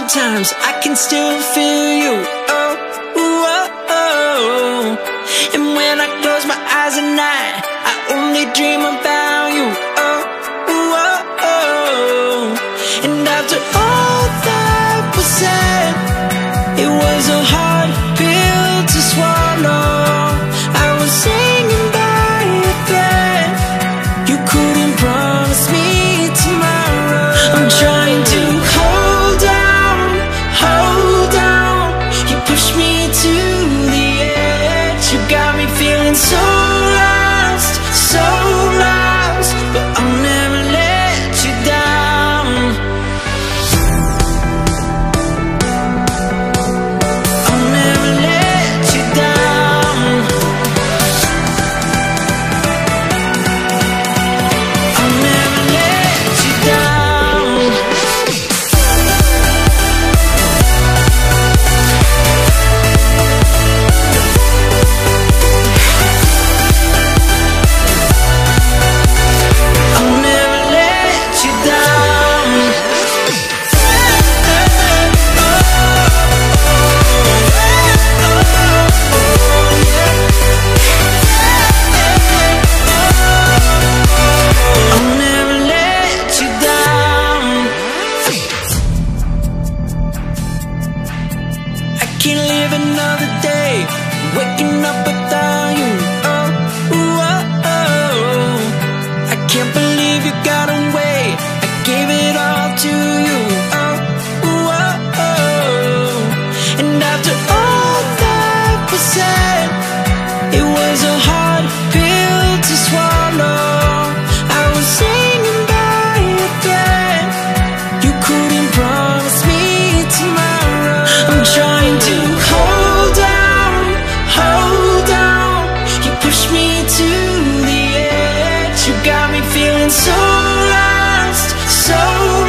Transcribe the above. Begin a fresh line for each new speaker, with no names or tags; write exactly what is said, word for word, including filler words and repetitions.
sometimes I can still feel you. Oh, oh, oh. And when I close my eyes at night, I only dream about you. Oh, oh, oh. And after all that was said, it was a hard pill to swallow. I was singing by your bed. You couldn't promise me tomorrow. I'm trying to hold down, hold down. You pushed me to the edge. You got me feeling so lost, so lost. But I'll never let you down. I'll never let you down. I'll never let you down. I'll never let you down. I'll never let you down. I can't live another day waking up without you. Oh, oh, oh. I can't believe you got away. I gave it all to you. Oh, oh, oh. And after all that was said, it was a hard pill to swallow. I was singing by your bed. You couldn't promise me tomorrow. I'm trying to hold down, hold down. You pushed me to the edge. You got me feeling so lost, so